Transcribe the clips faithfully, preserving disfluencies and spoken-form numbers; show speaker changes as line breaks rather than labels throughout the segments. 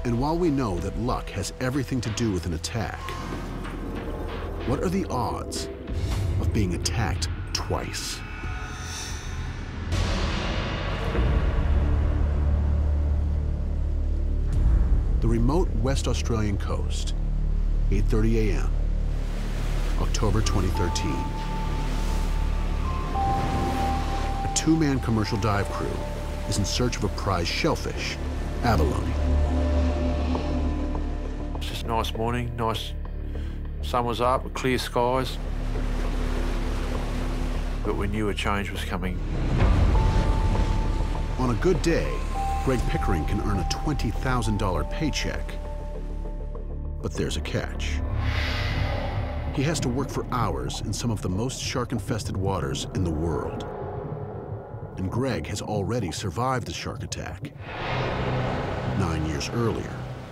And while we know that luck has everything to do with an attack, what are the odds of being attacked twice? The remote West Australian coast, eight thirty a m, October twenty thirteen. A two-man commercial dive crew is in search of a prize shellfish, abalone.
It's just a nice morning, nice sun was up, clear skies. But we knew a change was coming.
On a good day, Greg Pickering can earn a twenty thousand dollar paycheck. But there's a catch. He has to work for hours in some of the most shark-infested waters in the world. And Greg has already survived the shark attack nine years earlier.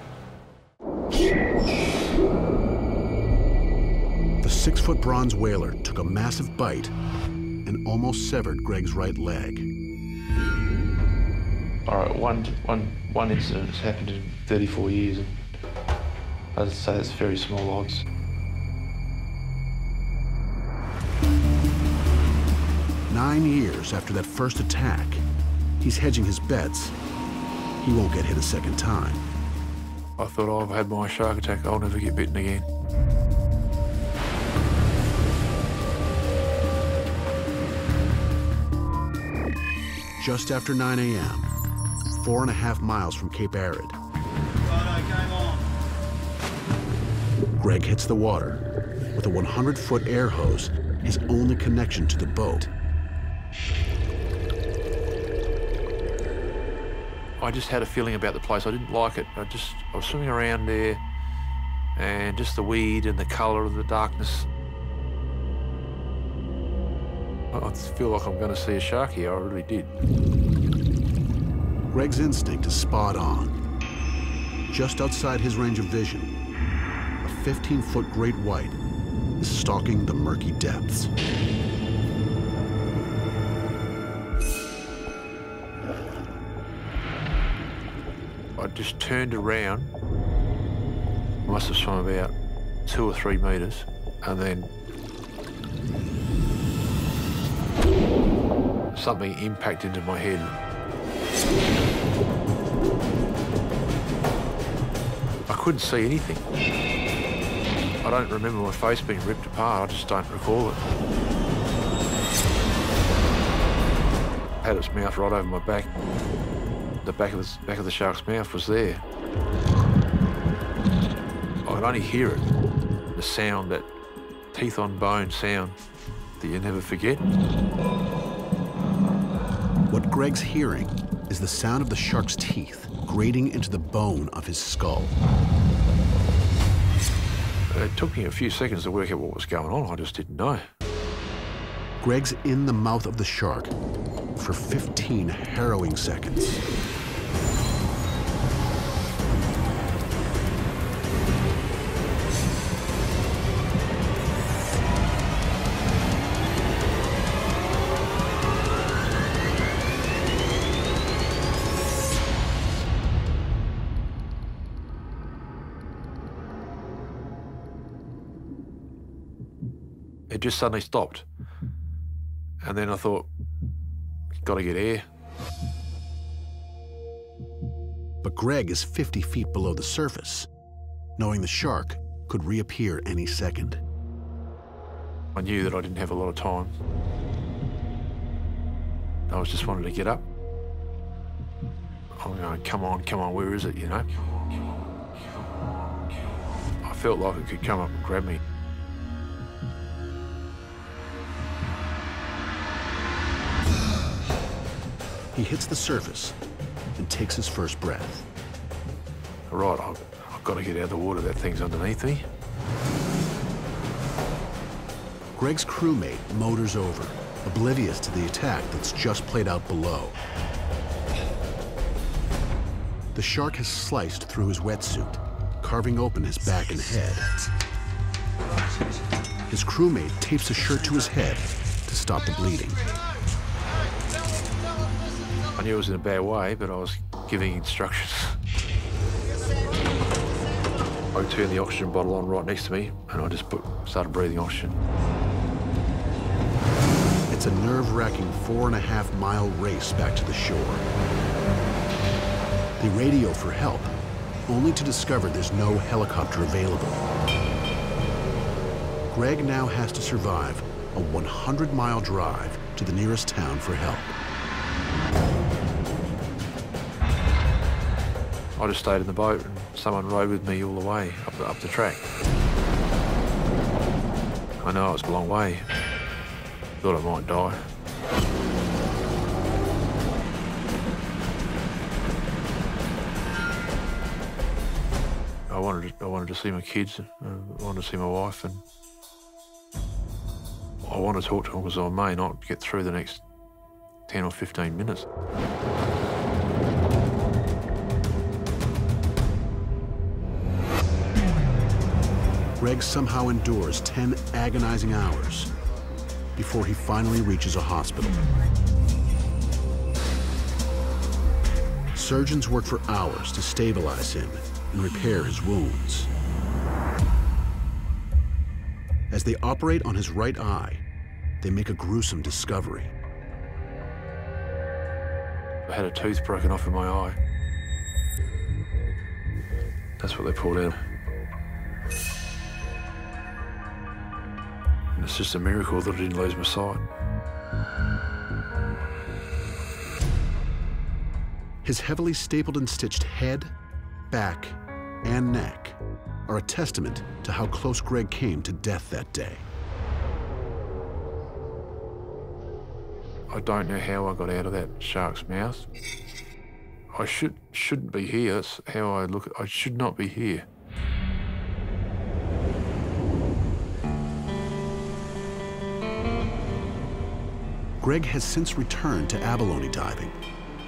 The six-foot bronze whaler took a massive bite and almost severed Greg's right leg.
All right, one, one, one incident has happened in thirty-four years, and I'd say it's very small odds.
Nine years after that first attack, he's hedging his bets. He won't get hit a second time.
I thought, oh, I've had my shark attack, I'll never get bitten again.
Just after nine a m, four and a half miles from Cape Arid, Greg hits the water with a one hundred foot air hose, his only connection to the boat.
I just had a feeling about the place. I didn't like it. I just, I was swimming around there and just the weed and the colour of the darkness. I feel like I'm going to see a shark here. I really did.
Greg's instinct is spot on. Just outside his range of vision, a fifteen foot great white is stalking the murky depths.
I just turned around, must have swum about two or three metres, and then something impacted into my head. I couldn't see anything. I don't remember my face being ripped apart, I just don't recall it. It had its mouth right over my back. The back of the, back of the shark's mouth was there. I could only hear it, the sound, that teeth on bone sound that you never forget.
What Greg's hearing is the sound of the shark's teeth grating into the bone of his skull.
It took me a few seconds to work out what was going on. I just didn't know.
Greg's in the mouth of the shark for fifteen harrowing seconds.
It just suddenly stopped. And then I thought, gotta get air.
But Greg is fifty feet below the surface, knowing the shark could reappear any second.
I knew that I didn't have a lot of time. I was just wanting to get up. I'm going, come on, come on, where is it, you know? I felt like it could come up and grab me.
He hits the surface and takes his first breath.
All right, I've, I've got to get out of the water. That thing's underneath me.
Greg's crewmate motors over, oblivious to the attack that's just played out below. The shark has sliced through his wetsuit, carving open his back and head. His crewmate tapes a shirt to his head to stop the bleeding.
I knew it was in a bad way, but I was giving instructions. I turned the oxygen bottle on right next to me, and I just put, started breathing oxygen.
It's a nerve-wracking four and a half mile race back to the shore. They radio for help, only to discover there's no helicopter available. Greg now has to survive a one hundred mile drive to the nearest town for help.
I just stayed in the boat and someone rode with me all the way up the, up the track. I know it was a long way. Thought I might die. I wanted to, I wanted to see my kids, I wanted to see my wife, and I want to talk to them because I may not get through the next ten or fifteen minutes.
Greg somehow endures ten agonizing hours before he finally reaches a hospital. Surgeons work for hours to stabilize him and repair his wounds. As they operate on his right eye, they make a gruesome discovery.
I had a tooth broken off in my eye. That's what they pulled out. And it's just a miracle that I didn't lose my sight.
His heavily stapled and stitched head, back, and neck are a testament to how close Greg came to death that day.
I don't know how I got out of that shark's mouth. I should, shouldn't be here. That's how I look. I should not be here.
Greg has since returned to abalone diving,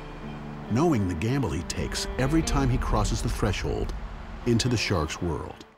knowing the gamble he takes every time he crosses the threshold into the shark's world.